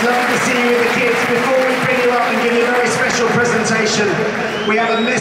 Lovely to see you with the kids. Before we bring you up and give you a very special presentation, we have a